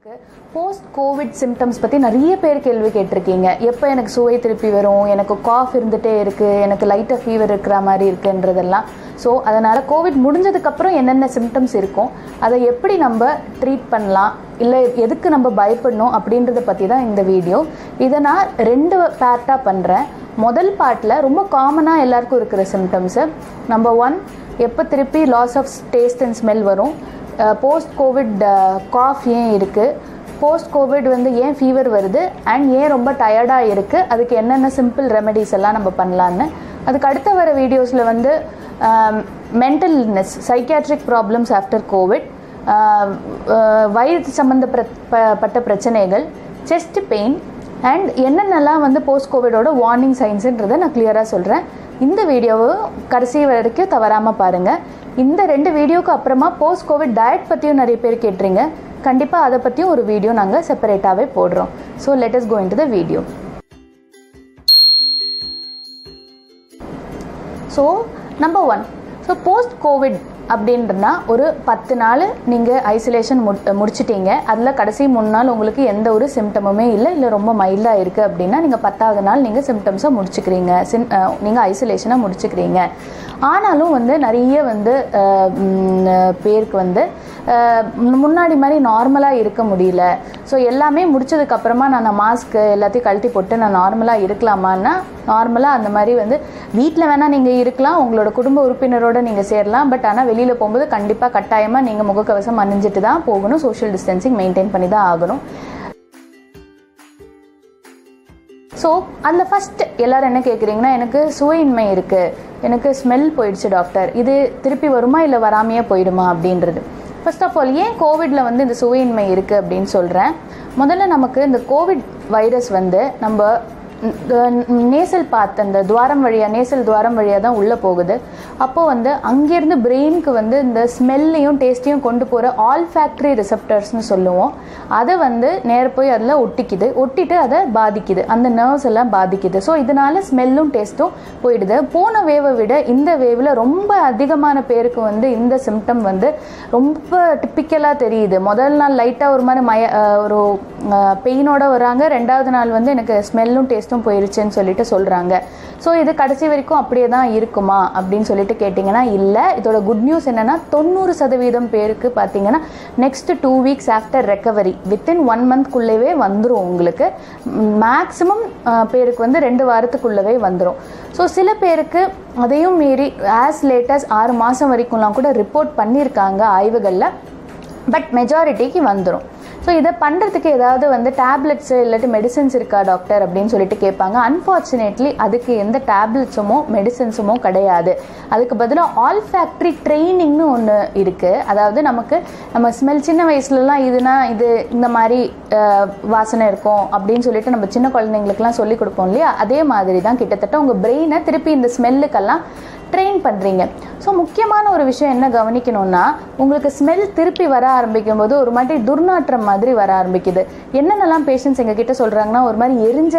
Post Covid symptoms பற்றி நிறைய பேர் கேள்வி கேட்டிருக்கீங்க. எப்போ எனக்கு சுவை திருப்பி வரும், எனக்கு காஃப் இருந்துகிட்டே இருக்குது, எனக்கு லைட்டாக ஃபீவர் இருக்கிற மாதிரி இருக்குன்றதெல்லாம். ஸோ அதனால் கோவிட் முடிஞ்சதுக்கப்புறம் என்னென்ன சிம்டம்ஸ் இருக்கும், அதை எப்படி நம்ம ட்ரீட் பண்ணலாம், இல்லை எதுக்கு நம்ம பயப்படணும் அப்படின்றத பற்றி தான் இந்த வீடியோ. இதை நான் 2 பார்ட்டாக பண்ணுறேன். முதல் பார்ட்டில் ரொம்ப காமனாக எல்லாருக்கும் இருக்கிற சிம்டம்ஸு. நம்பர் 1, எப்போ திருப்பி loss of taste and smell வரும், போஸ்ட் கோவிட் காஃப் ஏன் இருக்குது, போஸ்ட் கோவிட் ஏன் ஃபீவர் வருது அண்ட் ஏன் ரொம்ப டயர்டாக இருக்குது, அதுக்கு என்னென்ன சிம்பிள் ரெமெடிஸ் எல்லாம் நம்ம பண்ணலான்னு. அதுக்கு அடுத்த வர வீடியோஸில் mental illness, psychiatric problems after covid, வயிறு சம்மந்தப்பட்ட பிரச்சனைகள், செஸ்ட் பெயின் அண்ட் என்னென்னலாம் போஸ்ட் கோவிடோட வார்னிங் சைன்ஸுன்றதை நான் கிளியராக சொல்கிறேன். இந்த வீடியோவை கடைசி வரைக்கும் தவறாமல் பாருங்கள். இந்த 2 வீடியோக்கு அப்புறமா போஸ்ட் கோவிட் டயட் பற்றியும் நிறைய பேர் கேட்டுறீங்க. கண்டிப்பாக அதை பற்றியும் ஒரு வீடியோ நாங்கள் செப்பரேட்டாகவே போடுறோம். So let us go into the video. So number 1, so post covid அப்படின்றனா ஒரு 10 நாள் நீங்கள் ஐசோலேஷன் முடிச்சிட்டீங்க. அதில் கடைசி 3 நாள் உங்களுக்கு எந்த ஒரு சிம்டமுமே இல்லை ரொம்ப மைல்டாக இருக்குது அப்படின்னா நீங்கள் 10ஆவது நாள் நீங்கள் சிம்டம்ஸை முடிச்சுக்கிறீங்க, நீங்கள் ஐசோலேஷனை முடிச்சுக்கிறீங்க. ஆனாலும் நிறைய பேருக்கு முன்னாடி மாதிரி நார்மலாக இருக்க முடியல. ஸோ எல்லாமே முடிச்சதுக்கப்புறமா நான் மாஸ்க்கு எல்லாத்தையும் கழட்டி போட்டு நான் நார்மலாக இருக்கலாமான்னா, நார்மலாக அந்த மாதிரி வீட்டில் வேணால் நீங்கள் இருக்கலாம், உங்களோட குடும்ப உறுப்பினரோடு நீங்கள் சேரலாம். பட் ஆனால் வெளியில் போகும்போது கண்டிப்பாக கட்டாயமாக நீங்கள் முகக்கவசம் அணிஞ்சிட்டு தான் போகணும், சோஷியல் டிஸ்டன்சிங் மெயின்டைன் பண்ணி தான் ஆகணும். ஸோ அதில் ஃபஸ்ட்டு எல்லோரும் என்ன கேட்குறீங்கன்னா, எனக்கு சுவையின்மை இருக்குது, எனக்கு ஸ்மெல் போயிடுச்சு டாக்டர், இது திருப்பி வருமா இல்லை வராமையே போயிடுமா அப்படின்றது. ஃபர்ஸ்ட் ஆஃப் ஆல் ஏன் கோவிடில் இந்த சுவையின்மை இருக்குது அப்படின்னு சொல்கிறேன். முதல்ல நமக்கு இந்த கோவிட் வைரஸ் நம்ம நேசல் பாத், அந்த துவாரம் வழியாக, நேசல் துவாரம் வழியாக தான் உள்ளே போகுது. அப்போது அங்கேருந்து பிரெயினுக்கு இந்த ஸ்மெல்லையும் டேஸ்ட்டையும் கொண்டு போகிற ஆல்ஃபேக்டரி ரிசெப்டர்ஸ்னு சொல்லுவோம். அதை நேர போய் அதில் ஒட்டிட்டு அதை பாதிக்குது, அந்த நர்வ்ஸ் எல்லாம் பாதிக்குது. ஸோ இதனால் ஸ்மெல்லும் டேஸ்ட்டும் போயிடுது. போன வேவை விட இந்த வேவில் ரொம்ப அதிகமான பேருக்கு இந்த சிம்டம் ரொம்ப டிப்பிக்கலாக தெரியுது. முதல் நாள் லைட்டாக ஒரு மாதிரி ஒரு பெயினோடு வராங்க, 2வது நாள் எனக்கு ஸ்மெல்லும் டேஸ்ட்டும் போயிருச்சுன்னு சொல்லிட்டு சொல்கிறாங்க. ஸோ இது கடைசி வரைக்கும் அப்படியே தான் இருக்குமா அப்படின்னு சொல்லிட்டு கேட்டிங்கன்னா இல்லை. இதோட குட் நியூஸ் என்னென்னா 90% பேருக்கு பார்த்தீங்கன்னா next 2 weeks after recovery within 1 மந்த்குள்ளவே வந்துடும். உங்களுக்கு மேக்ஸிமம் பேருக்கு 2 வாரத்துக்குள்ளவே வந்துடும். ஸோ சில பேருக்கு அதையும் மீறி ஆஸ் லேட் அஸ் 6 மாதம் வரைக்கும்லாம் கூட ரிப்போர்ட் பண்ணியிருக்காங்க ஆய்வுகளில். பட் மெஜாரிட்டிக்கு வந்துடும். ஸோ இதை பண்ணுறதுக்கு ஏதாவது டேப்லெட்ஸு இல்லாட்டி மெடிசன்ஸ் இருக்கா டாக்டர் அப்படின்னு சொல்லிட்டு கேட்பாங்க. அன்ஃபார்ச்சுனேட்லி அதுக்கு எந்த டேப்லெட்ஸுமோ மெடிசன்ஸுமோ கிடையாது. அதுக்கு பதிலாக ஆல்ஃபேக்டரி ட்ரைனிங்னு ஒன்று இருக்குது. அதாவது நம்ம ஸ்மெல் சின்ன வயசுலலாம் இது இந்த மாதிரி வாசனை இருக்கும் அப்படின்னு சொல்லிட்டு நம்ம சின்ன குழந்தைங்களுக்குலாம் சொல்லி கொடுப்போம் இல்லையா, அதே மாதிரி தான் கிட்டத்தட்ட உங்கள் பிரெயினை திருப்பி இந்த ஸ்மெல்லுக்கெல்லாம் ட்ரெயின் பண்ணுறீங்க. ஸோ முக்கியமான ஒரு விஷயம் என்ன கவனிக்கணும்னா, உங்களுக்கு ஸ்மெல் திருப்பி வர ஆரம்பிக்கும் போது ஒரு மாதிரி துர்நாற்றம் மாதிரி வர ஆரம்பிக்குது. என்னென்னலாம் பேஷண்ட்ஸ் எங்ககிட்ட சொல்கிறாங்கன்னா, ஒரு மாதிரி எரிஞ்ச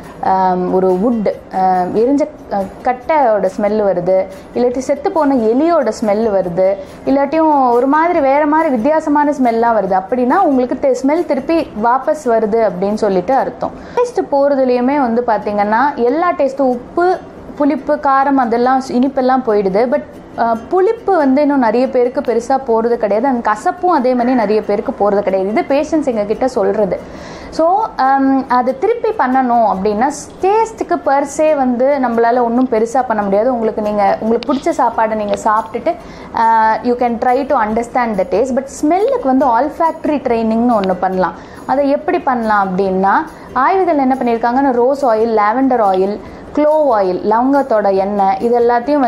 ஒரு வுட், எரிஞ்ச கட்டையோட ஸ்மெல் வருது, இல்லாட்டி செத்து போன எலியோட ஸ்மெல் வருது, இல்லாட்டியும் ஒரு மாதிரி வேறு மாதிரி வித்தியாசமான ஸ்மெல்லாம் வருது. அப்படின்னா உங்களுக்கு ஸ்மெல் திருப்பி வாபஸ் வருது அப்படின்னு சொல்லிட்டு அர்த்தம். டேஸ்ட் போகிறதுலையுமே பார்த்தீங்கன்னா எல்லா டேஸ்ட்டும் உப்பு, புளிப்பு, காரம், அதெல்லாம் இனிப்பெல்லாம் போயிடுது. பட் புளிப்பு இன்னும் நிறைய பேருக்கு பெருசாக போகிறது கிடையாது. அந்த கசப்பும் அதே மாதிரி நிறைய பேருக்கு போகிறது கிடையாது. இது பேஷண்ட்ஸ் எங்ககிட்ட சொல்கிறது. ஸோ அது திருப்பி பண்ணணும் அப்படின்னா டேஸ்ட்டுக்கு பர்சே நம்மளால் ஒன்றும் பெருசாக பண்ண முடியாது. உங்களுக்கு பிடிச்ச சாப்பாடை நீங்கள் சாப்பிட்டுட்டு you can try to understand the taste. But ஸ்மெல்லுக்கு ஆல்ஃபேக்டரி ட்ரைனிங்னு ஒன்று பண்ணலாம். அதை எப்படி பண்ணலாம் அப்படின்னா, ஆய்வுகள் என்ன பண்ணியிருக்காங்கன்னா, rose oil, lavender oil, clove oil, லவங்கத்தோட எண்ணெய், இது எல்லாத்தையும்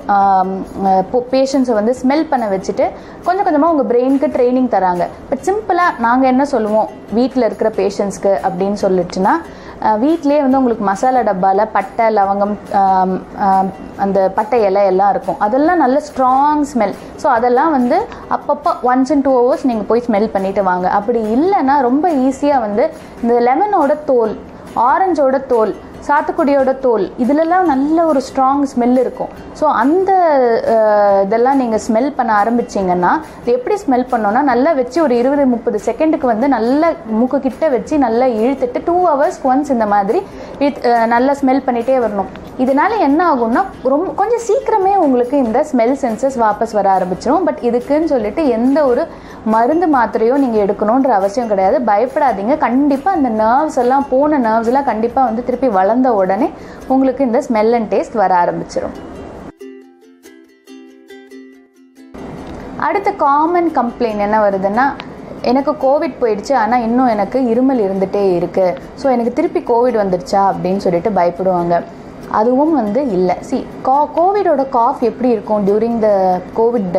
பேஷண்ட்ஸை ஸ்மெல் பண்ண வச்சுட்டு கொஞ்சம் கொஞ்சமாக உங்கள் பிரெயினுக்கு ட்ரைனிங் தராங்க. பட் சிம்பிளாக நாங்கள் என்ன சொல்லுவோம் வீட்டில் இருக்கிற பேஷண்ட்ஸ்க்கு அப்படின்னு சொல்லிட்டுனா, வீட்லேயே உங்களுக்கு மசாலா டப்பாவில் பட்டை, லவங்கம், அந்த பட்டை இலை எல்லாம் இருக்கும். அதெல்லாம் நல்ல ஸ்ட்ராங் ஸ்மெல். ஸோ அதெல்லாம் அப்பப்போ 1 in 2 hours நீங்கள் போய் ஸ்மெல் பண்ணிவிட்டு வாங்க. அப்படி இல்லைன்னா ரொம்ப ஈஸியாக இந்த லெமனோட தோல், ஆரஞ்சோட தோல், சாத்துக்குடியோட தோல் இதிலெல்லாம் நல்ல ஒரு ஸ்ட்ராங் ஸ்மெல் இருக்கும். ஸோ அந்த இதெல்லாம் நீங்கள் ஸ்மெல் பண்ண ஆரம்பிச்சிங்கன்னா இது எப்படி ஸ்மெல் பண்ணோன்னா நல்லா வச்சு ஒரு 20-30 செகண்டுக்கு வந்து நல்லா மூக்கு கிட்ட வச்சு நல்லா இழுத்துட்டு 2 hours ஒன்ஸ் இந்த மாதிரி நல்லா ஸ்மெல் பண்ணிகிட்டே வரணும். இதனால என்ன ஆகும்னா ரொம்ப கொஞ்சம் சீக்கிரமே உங்களுக்கு இந்த ஸ்மெல் சென்சஸ் வாபஸ் வர ஆரம்பிச்சிடும். பட் இதுக்குன்னு சொல்லிட்டு எந்த ஒரு மருந்து மாத்திரையோ நீங்கள் எடுக்கணுன்ற அவசியம் கிடையாது. பயப்படாதீங்க. கண்டிப்பாக அந்த நர்வ்ஸ் எல்லாம் போன நர்வ்ஸ் எல்லாம் கண்டிப்பாக வந்து திருப்பி வளர்ந்த உடனே உங்களுக்கு இந்த ஸ்மெல் அண்ட் டேஸ்ட் வர ஆரம்பிச்சிடும். அடுத்த காமன் கம்ப்ளைண்ட் என்ன வருதுன்னா, எனக்கு கோவிட் போயிடுச்சு ஆனால் இன்னும் எனக்கு இருமல் இருந்துகிட்டே இருக்குது, ஸோ எனக்கு திருப்பி கோவிட் வந்துடுச்சா அப்படின்னு சொல்லிட்டு பயப்படுவாங்க. அதுவும் வந்து இல்லை. கோவிடோட காஃப் எப்படி இருக்கும் during the covid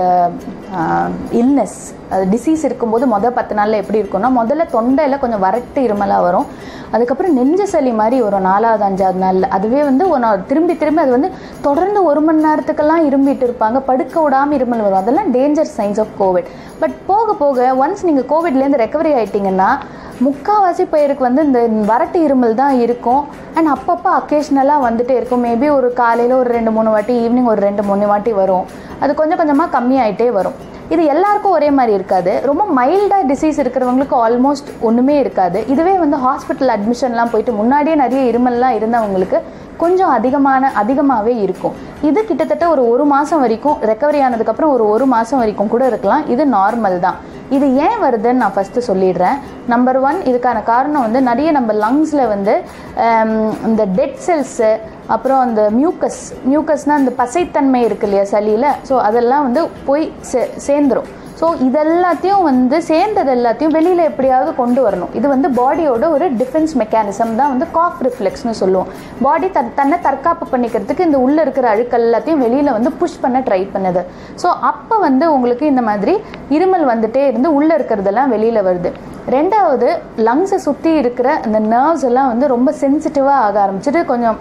illness disease இருக்கும்போது 10 நாளில் எப்படி இருக்கும்னா, முதல்ல தொண்டையில் கொஞ்சம் வறட்டு இருமலாக வரும். அதுக்கப்புறம் நெஞ்சு சளி மாதிரி வரும் 4வது 5வது நாளில். அதுவே வந்து திரும்பி அது வந்து தொடர்ந்து 1 மணி நேரத்துக்கெல்லாம் இரும்பிட்டு இருப்பாங்க, படுக்க விடாமல் இருமல் வரும். அதெல்லாம் danger signs of covid. But போக போக ஒன்ஸ் நீங்கள் கோவிட்லேருந்து ரெக்கவரி ஆகிட்டிங்கன்னா முக்கால்வாசி பேருக்கு வந்து இந்த வறட்டு இருமல் தான் இருக்கும். அண்ட் அப்பப்போ அக்கேஷ்னலாக வந்துகிட்டே இருக்கும். மேபி ஒரு காலையில் ஒரு 2-3 வாட்டி, ஈவினிங் ஒரு 2-3 வாட்டி வரும். அது கொஞ்சம் கொஞ்சமாக கம்மியாகிட்டே வரும். இது எல்லாருக்கும் ஒரே மாதிரி இருக்காது. ரொம்ப மைல்டாக டிசீஸ் இருக்கிறவங்களுக்கு ஆல்மோஸ்ட் ஒன்றுமே இருக்காது. இதுவே வந்து ஹாஸ்பிட்டல் அட்மிஷன்லாம் போயிட்டு முன்னாடியே நிறைய இருமல்லாம் இருந்தவங்களுக்கு கொஞ்சம் அதிகமாகவே இருக்கும். இது கிட்டத்தட்ட ஒரு 1 மாதம் வரைக்கும் ரெக்கவரி ஆனதுக்கப்புறம் ஒரு 1 மாதம் வரைக்கும் கூட இருக்கலாம். இது நார்மல் தான். இது ஏன் வருதுன்னு நான் ஃபஸ்ட்டு சொல்லிடுறேன். நம்பர் 1, இதுக்கான காரணம் வந்து நிறைய நம்ம லங்ஸில் வந்து இந்த டெட் செல்ஸு, அப்புறம் அந்த மியூக்கஸ்னால் அந்த பசைத்தன்மை இருக்கு இல்லையா சளியில், ஸோ அதெல்லாம் வந்து போய் சேர்ந்துடும். ஸோ இதெல்லாத்தையும் வந்து சேர்ந்தது எல்லாத்தையும் வெளியில் எப்படியாவது கொண்டு வரணும். இது வந்து பாடியோட ஒரு டிஃபென்ஸ் மெக்கானிசம் தான் வந்து காஃப் ரிஃப்ளெக்ஸ்னு சொல்லுவோம். பாடி தன்னை தற்காப்பு பண்ணிக்கிறதுக்கு இந்த உள்ளே இருக்கிற அழுக்கள் எல்லாத்தையும் வெளியில் வந்து புஷ் பண்ண ட்ரை பண்ணுது. ஸோ அப்போ வந்து உங்களுக்கு இந்த மாதிரி இருமல் வந்துட்டே இருந்து உள்ளே இருக்கிறதெல்லாம் வெளியில் வருது. 2வது, லங்ஸை சுற்றி இருக்கிற அந்த நர்வ்ஸ் எல்லாம் வந்து ரொம்ப சென்சிட்டிவாக ஆக ஆரம்பிச்சிட்டு கொஞ்சம்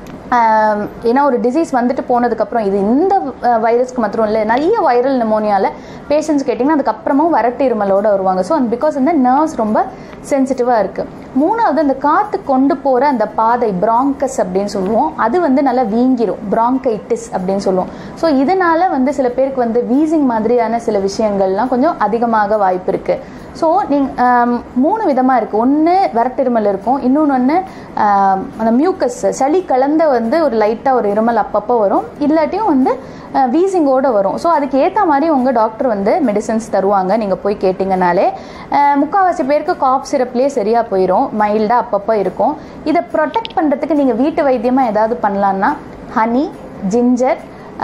ஏன்னா ஒரு டிசீஸ் வந்துட்டு போனதுக்கப்புறம் இது இந்த வைரஸ்க்கு மாத்திரம் இல்லை, நிறைய வைரல் நிமோனியாவில் பேஷண்ட்ஸ் கேட்டிங்கன்னா அதுக்கப்புறமும் வறட்டு இருமலோடு வருவாங்க. ஸோ பிகாஸ் இந்த நர்வ்ஸ் ரொம்ப சென்சிட்டிவாக இருக்குது. 3வது, அந்த காற்று கொண்டு போகிற அந்த பாதை பிராங்கஸ் அப்படின்னு சொல்லுவோம், அது வந்து நல்லா வீங்கிரும், பிராங்கைட்டிஸ் அப்படின்னு சொல்லுவோம். ஸோ இதனால் வந்து சில பேருக்கு வந்து வீசிங் மாதிரியான சில விஷயங்கள்லாம் கொஞ்சம் அதிகமாக வாய்ப்பு இருக்குது. ஸோ நீங்கள் 3 விதமாக இருக்குது. ஒன்று வறட்டிருமல் இருக்கும், இன்னொன்று அந்த மியூக்கஸ் சளி கலந்த வந்து ஒரு லைட்டாக ஒரு இருமல் அப்பப்போ வரும், இல்லாட்டியும் வந்து வீசிங்கோடு வரும். ஸோ அதுக்கு ஏற்ற மாதிரி உங்கள் டாக்டர் வந்து மெடிசன்ஸ் தருவாங்க. நீங்கள் போய் கேட்டிங்கனாலே முக்கால்வாசி பேருக்கு காஃப் சிரப்லேயே சரியாக போயிடும், மைல்டாக அப்பப்போ இருக்கும். இதை ப்ரொடெக்ட் பண்ணுறதுக்கு நீங்கள் வீட்டு வைத்தியமாக ஏதாவது பண்ணலான்னா ஹனி, ஜிஞ்சர்,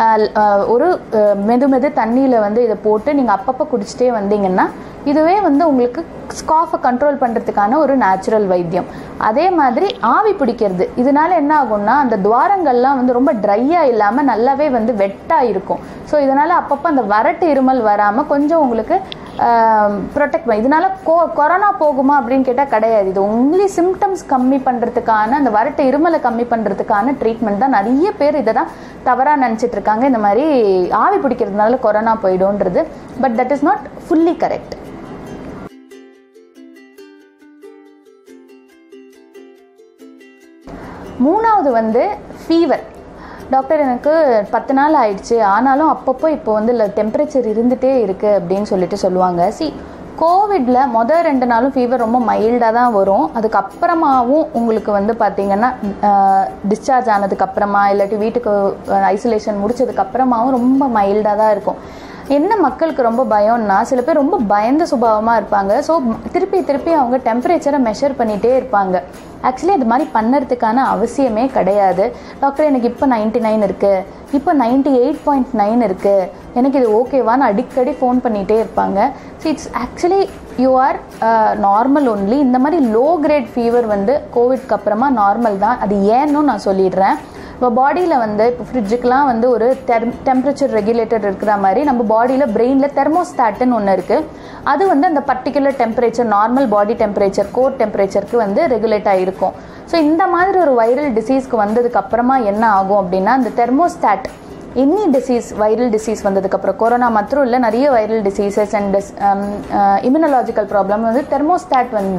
ஒரு மெது தண்ணியில் வந்து இதை போட்டு நீங்கள் அப்பப்போ குடிச்சிட்டே வந்தீங்கன்னா இதுவே வந்து உங்களுக்கு காஃபை கண்ட்ரோல் பண்ணுறதுக்கான ஒரு நேச்சுரல் வைத்தியம். அதே மாதிரி ஆவி பிடிக்கிறது, இதனால என்ன ஆகும்னா அந்த துவாரங்கள்லாம் வந்து ரொம்ப ட்ரையாக இல்லாமல் நல்லாவே வந்து வெட்டாக இருக்கும். ஸோ இதனால் அப்பப்போ அந்த வறட்டு இருமல் வராமல் கொஞ்சம் உங்களுக்கு ப்ரொடெக்ட் பண்ண. இதனால கொரோனா போகுமா அப்படின்னு கேட்டால் கிடையாது. இது ஒன்லி சிம்டம்ஸ் கம்மி பண்ணுறதுக்கான, அந்த வறட்டு இருமலை கம்மி பண்ணுறதுக்கான ட்ரீட்மெண்ட் தான். நிறைய பேர் இதை தான் தவறாக நினச்சிட்டு இருக்காங்க, இந்த மாதிரி ஆவி பிடிக்கிறதுனால கொரோனா போயிடும்ன்றது. But that is not fully correct. மூணாவது வந்து ஃபீவர். டாக்டர் எனக்கு 10 நாள் ஆயிடுச்சு, ஆனாலும் அப்பப்போ இப்போ வந்து டெம்பரேச்சர் இருந்துகிட்டே இருக்குது அப்படின்னு சொல்லிட்டு சொல்லுவாங்க. கோவிடில் 2 நாளும் ஃபீவர் ரொம்ப மைல்டாக தான் வரும். அதுக்கப்புறமாவும் உங்களுக்கு வந்து பார்த்திங்கன்னா டிஸ்சார்ஜ் ஆனதுக்கப்புறமா இல்லாட்டி வீட்டுக்கு ஐசோலேஷன் முடிச்சதுக்கப்புறமாவும் ரொம்ப மைல்டாக தான் இருக்கும். என்ன மக்களுக்கு ரொம்ப பயம்னா, சில பேர் ரொம்ப பயந்த சுபாவமாக இருப்பாங்க. ஸோ திருப்பி அவங்க டெம்பரேச்சரை மெஷர் பண்ணிகிட்டே இருப்பாங்க. ஆக்சுவலி அது மாதிரி பண்ணுறதுக்கான அவசியமே கிடையாது. டாக்டர் எனக்கு இப்போ 99 இருக்குது, இப்போ 98.9 இருக்குது, எனக்கு இது ஓகேவான்னு அடிக்கடி ஃபோன் பண்ணிகிட்டே இருப்பாங்க. So it's actually you are normal only. இந்த மாதிரி லோ கிரேட் ஃபீவர் வந்து கோவிட்க்கு அப்புறமா நார்மல் தான். அது ஏன்னு நான் சொல்லிடுறேன். இப்போ பாடியில் வந்து இப்போ ஃப்ரிட்ஜுக்கெலாம் வந்து ஒரு டெம்பரேச்சர் ரெகுலேட்டர் இருக்கிற மாதிரி நம்ம பாடியில் பிரெயினில் தெர்மோஸ்டாட்டுன்னு ஒன்று இருக்குது. அது வந்து அந்த particular temperature, normal body temperature, core டெம்பரேச்சருக்கு வந்து ரெகுலேட் ஆகிருக்கும். ஸோ இந்த மாதிரி ஒரு வைரல் டிசீஸ்க்கு வந்ததுக்கு அப்புறமா என்ன ஆகும் அப்படின்னா, அந்த thermostat any disease, viral disease வந்ததுக்கப்புறம், கொரோனா மாத்திரம் இல்லை, நிறைய viral diseases and immunological problem வந்து தெர்மோஸ்டாட் வந்து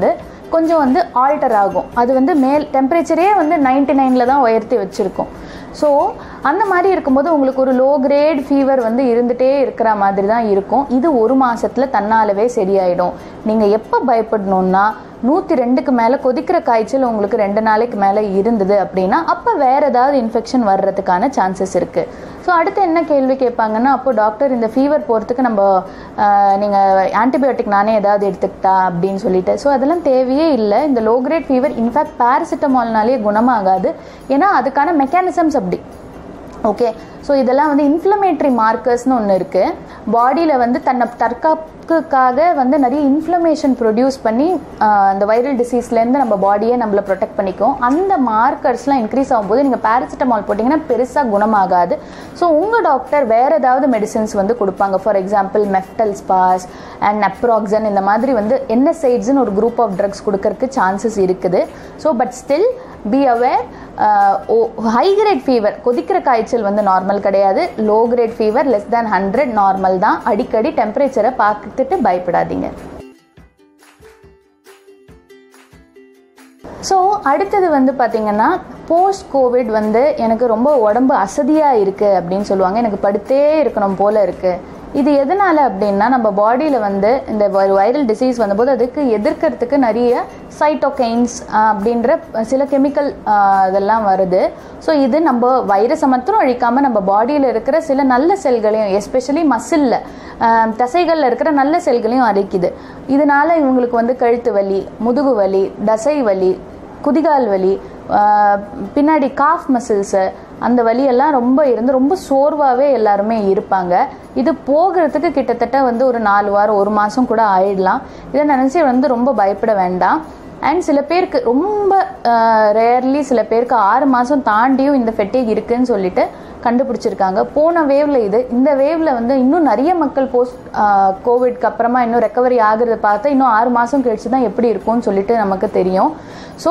கொஞ்சம் வந்து ஆல்டர் ஆகும். அது வந்து டெம்பரேச்சரே வந்து 99ல் தான் உயர்த்தி வச்சுருக்கோம். ஸோ அந்த மாதிரி இருக்கும்போது உங்களுக்கு ஒரு லோ கிரேட் ஃபீவர் வந்து இருந்துகிட்டே இருக்கிற மாதிரி தான் இருக்கும். இது ஒரு மாதத்தில் தன்னாலவே சரியாயிடும். நீங்கள் எப்போ பயப்படணுன்னா 102க்கு மேலே கொதிக்கிற காய்ச்சல் உங்களுக்கு 2 நாளைக்கு மேலே இருந்தது அப்படின்னா அப்போ வேறு ஏதாவது இன்ஃபெக்ஷன் வர்றதுக்கான சான்சஸ் இருக்குது. ஸோ அடுத்து என்ன கேள்வி கேட்பாங்கன்னா, அப்போது டாக்டர் இந்த ஃபீவர் போகிறதுக்கு நம்ம நீங்கள் ஆன்டிபயோட்டிக் நானே ஏதாவது எடுத்துக்கிட்டா அப்படின்னு சொல்லிட்டு. ஸோ அதெல்லாம் தேவையே இல்லை. இந்த லோ கிரேட் ஃபீவர் இன்ஃபேக்ட் பேராசிட்டமால்னாலே குணமாகாது. ஏன்னா அதுக்கான மெக்கானிசம்ஸ் அப்படி. ஓகே, ஸோ இதெல்லாம் வந்து இன்ஃப்ளமேட்ரி மார்க்கர்ஸ்னு ஒன்று இருக்குது. பாடியில் வந்து தற்காப்புக்காக வந்து நிறைய இன்ஃப்ளமேஷன் ப்ரொடியூஸ் பண்ணி அந்த வைரல் டிசீஸ்லேருந்து நம்ம பாடியை நம்மளை ப்ரொடெக்ட் பண்ணிக்கும். அந்த மார்க்கர்ஸ்லாம் இன்க்ரீஸ் ஆகும்போது நீங்கள் பேராசிட்டமால் போட்டிங்கன்னா பெருசாக குணமாகாது. ஸோ உங்கள் டாக்டர் வேறு ஏதாவது மெடிசின்ஸ் வந்து கொடுப்பாங்க. For example Meftal Spas and naproxen இந்த மாதிரி வந்து NSAIDஸ்னு ஒரு குரூப் ஆஃப் ட்ரக்ஸ் கொடுக்கறதுக்கு சான்சஸ் இருக்குது. So but still be aware, high grade fever கொதிக்கிற காய்ச்சல் வந்து நார்மல் கிடையாது. Low grade fever less than 100 normal தான். அடிக்கடி டெம்பரேச்சரை பார்த்துட்டு பயப்படாதீங்க. ஸோ அடுத்தது வந்து பார்த்திங்கன்னா, போஸ்ட் கோவிட் வந்து எனக்கு ரொம்ப உடம்பு அசதியாக இருக்குது அப்படின்னு சொல்லுவாங்க. எனக்கு படுத்தே இருக்கணும் போல் இருக்குது. இது எதனால் அப்படின்னா, நம்ம பாடியில் வந்து இந்த வைரல் டிசீஸ் வந்தபோது அதுக்கு எதிர்க்கிறதுக்கு நிறைய சைட்டோகைன்ஸ் அப்படின்ற சில கெமிக்கல் இதெல்லாம் வருது. ஸோ இது நம்ம வைரஸை மாத்திரம் அழிக்காமல் நம்ம பாடியில் இருக்கிற சில நல்ல செல்களையும், எஸ்பெஷலி மசிலில் தசைகளில் இருக்கிற நல்ல செல்களையும் அழிக்குது. இதனால் இவங்களுக்கு வந்து கழுத்து வலி, முதுகு வலி, தசை வலி, குதிகால் வலி, பின்னாடி காஃப் மசில்ஸு அந்த வலியெல்லாம் ரொம்ப இருந்து ரொம்ப சோர்வாகவே எல்லாருமே இருப்பாங்க. இது போகிறதுக்கு கிட்டத்தட்ட வந்து ஒரு 4 வாரம் 1 மாதம் கூட ஆயிடலாம். இதை நினச்சி வந்து ரொம்ப பயப்பட வேண்டாம். அண்ட் சில பேருக்கு ரொம்ப ரேர்லி சில பேருக்கு 6 மாதம் தாண்டியும் இந்த ஃபெட்டிக் இருக்குதுன்னு சொல்லிட்டு கண்டுபிடிச்சிருக்காங்க. போன வேவ்ல இந்த வேவ்ல வந்து இன்னும் நிறைய மக்கள் போஸ்ட் கோவிட்க்கு அப்புறமா இன்னும் ரெக்கவரி ஆகுறத பார்த்தா இன்னும் 6 மாதம் கழிச்சு தான் எப்படி இருக்கும்னு சொல்லிட்டு நமக்கு தெரியும். ஸோ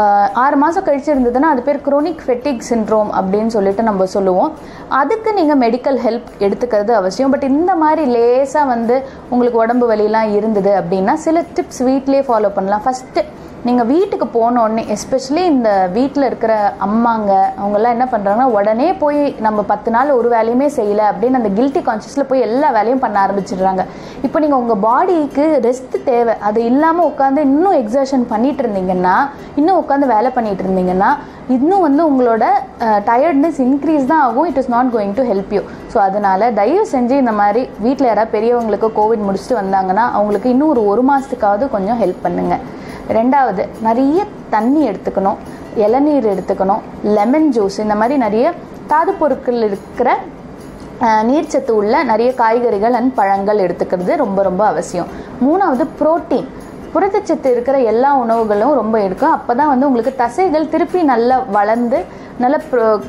6 மாதம் கழிச்சு இருந்ததுன்னா அது பேர் குரோனிக் ஃபெட்டிக் சிண்ட்ரோம் அப்படின்னு சொல்லிட்டு நம்ம சொல்லுவோம். அதுக்கு நீங்கள் மெடிக்கல் ஹெல்ப் எடுத்துக்கிறது அவசியம். பட் இந்த மாதிரி லேசாக வந்து உங்களுக்கு உடம்பு வலியெல்லாம் இருந்தது அப்படின்னா சில டிப்ஸ் வீட்டிலே ஃபாலோ பண்ணலாம். ஃபஸ்ட்டு நீங்கள் வீட்டுக்கு போனோடனே, எஸ்பெஷலி இந்த வீட்டில் இருக்கிற அம்மாங்க அவங்கெல்லாம் என்ன பண்ணுறாங்கன்னா, உடனே போய் நம்ம 10 நாள் ஒரு வேலையுமே செய்யலை அப்படின்னு அந்த கில்ட்டி கான்ஷியஸில் போய் எல்லா வேலையும் பண்ண ஆரம்பிச்சிடுறாங்க. இப்போ நீங்கள் உங்கள் பாடிக்கு ரெஸ்ட் தேவை. அது இல்லாமல் உட்காந்து இன்னும் எக்ஸர்ஷன் பண்ணிட்டு இருந்தீங்கன்னா, இன்னும் உட்காந்து வேலை பண்ணிட்டு இருந்தீங்கன்னா இன்னும் வந்து உங்களோட டயர்ட்னஸ் இன்க்ரீஸ் தான் ஆகும். It is not going to help you. So அதனால் தயவு செஞ்சு இந்த மாதிரி வீட்டில் யாராவது பெரியவங்களுக்கு கோவிட் முடிச்சுட்டு வந்தாங்கன்னா அவங்களுக்கு இன்னும் ஒரு மாதத்துக்காவது கொஞ்சம் ஹெல்ப் பண்ணுங்கள். 2வது, நிறைய தண்ணி எடுத்துக்கணும், இளநீர் எடுத்துக்கணும், லெமன் ஜூஸ், இந்த மாதிரி நிறைய தாது பொருட்கள் இருக்கிற நீர்ச்சத்து உள்ள நிறைய காய்கறிகள் அண்ட் பழங்கள் எடுத்துக்கிறது ரொம்ப ரொம்ப அவசியம். 3வது, புரோட்டீன், புரதச்சத்து இருக்கிற எல்லா உணவுகளும் ரொம்ப இருக்கும். அப்போ தான் வந்து உங்களுக்கு தசைகள் திருப்பி நல்லா வளர்ந்து நல்ல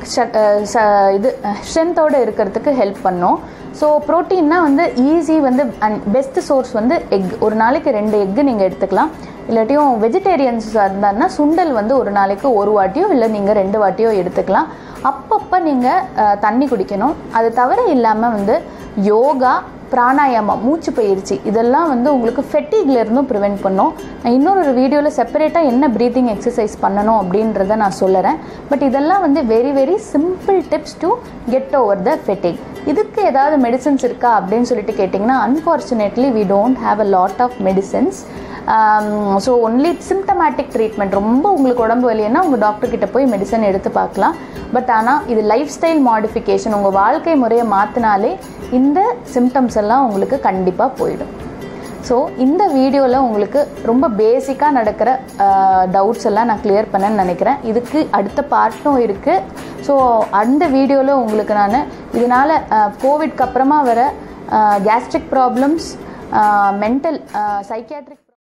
ஸ்ட்ரென்த்தோடு இருக்கிறதுக்கு ஹெல்ப் பண்ணும். ஸோ ப்ரோட்டீன்னா வந்து ஈஸி வந்து அண்ட் பெஸ்ட் சோர்ஸ் வந்து எக். ஒரு நாளைக்கு 2 எக்கு நீங்கள் எடுத்துக்கலாம். இல்லாட்டியும் வெஜிடேரியன்ஸாக இருந்தாருன்னா சுண்டல் வந்து ஒரு நாளைக்கு 1 வாட்டியோ இல்லை நீங்கள் 2 வாட்டியோ எடுத்துக்கலாம். அப்பப்போ நீங்கள் தண்ணி குடிக்கணும். அது தவிர இல்லாமல் வந்து யோகா, பிராணாயாமம், மூச்சு பயிற்சி இதெல்லாம் வந்து உங்களுக்கு ஃபெட்டிக்லேருந்தும் ப்ரிவெண்ட் பண்ணும். நான் இன்னொரு வீடியோவில் செப்பரேட்டாக என்ன ப்ரீத்திங் எக்ஸசைஸ் பண்ணணும் அப்படின்றத நான் சொல்லுறேன். பட் இதெல்லாம் வந்து very very simple tips to get over the fatigue. இதுக்கு ஏதாவது மெடிசன்ஸ் இருக்கா அப்படின்னு சொல்லிட்டு கேட்டிங்கன்னா, unfortunately we don't have a lot of medicines. So only symptomatic treatment. ரொம்ப உங்களுக்கு உடம்பு வலின்னா உங்கள் டாக்டர்கிட்ட போய் மெடிசன் எடுத்து பார்க்கலாம். பட் ஆனால் இது லைஃப் ஸ்டைல் மாடிஃபிகேஷன். உங்கள் வாழ்க்கை முறையை மாற்றினாலே இந்த சிம்டம்ஸ் எல்லாம் உங்களுக்கு கண்டிப்பாக போயிடும். ஸோ இந்த வீடியோவில் உங்களுக்கு ரொம்ப பேசிக்காக நடக்கிற டவுட்ஸ் எல்லாம் நான் கிளியர் பண்ணேன்னு நினைக்கிறேன். இதுக்கு அடுத்த பார்ட்டும் இருக்குது. ஸோ அந்த வீடியோவில் உங்களுக்கு நான் இதனால் கோவிட்க்கு அப்புறமா வர கேஸ்ட்ரிக் ப்ராப்ளம்ஸ், மென்டல், சைக்கியாட்ரிக்